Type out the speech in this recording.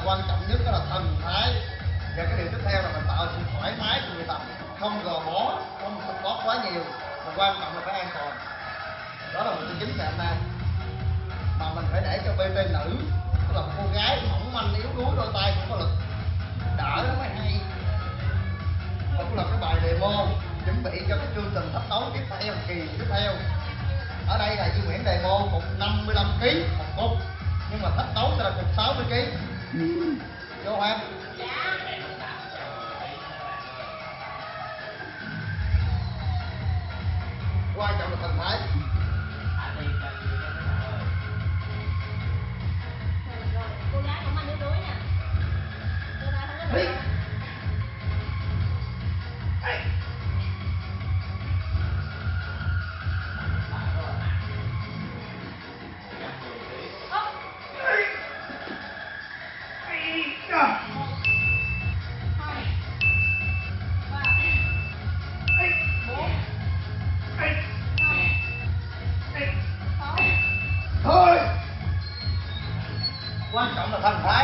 quan trọng nhất đó là thần thái. Và cái điều tiếp theo là mình tạo sự thoải mái cho người tập, không gò bó, không support quá nhiều, mà quan trọng là phải an toàn. Đó là một cái chính ngày hôm nay. Mà mình phải để cho PT nữ, tức là một cô gái mỏng manh yếu đuối, đôi tay không có lực, đỡ nó mới hay. Và cũng là cái bài demo chuẩn bị cho cái chương trình thách đấu tiếp theo, kỳ tiếp theo. Ở đây là Duy Nguyễn demo cục 55 kg một cục, nhưng mà thách đấu sẽ là cục 60 kg. Vô em. Quan trọng là thần thái. Cô gái cũng ăn yếu đuối nha. Cô gái không có được. Quan trọng là thần thái.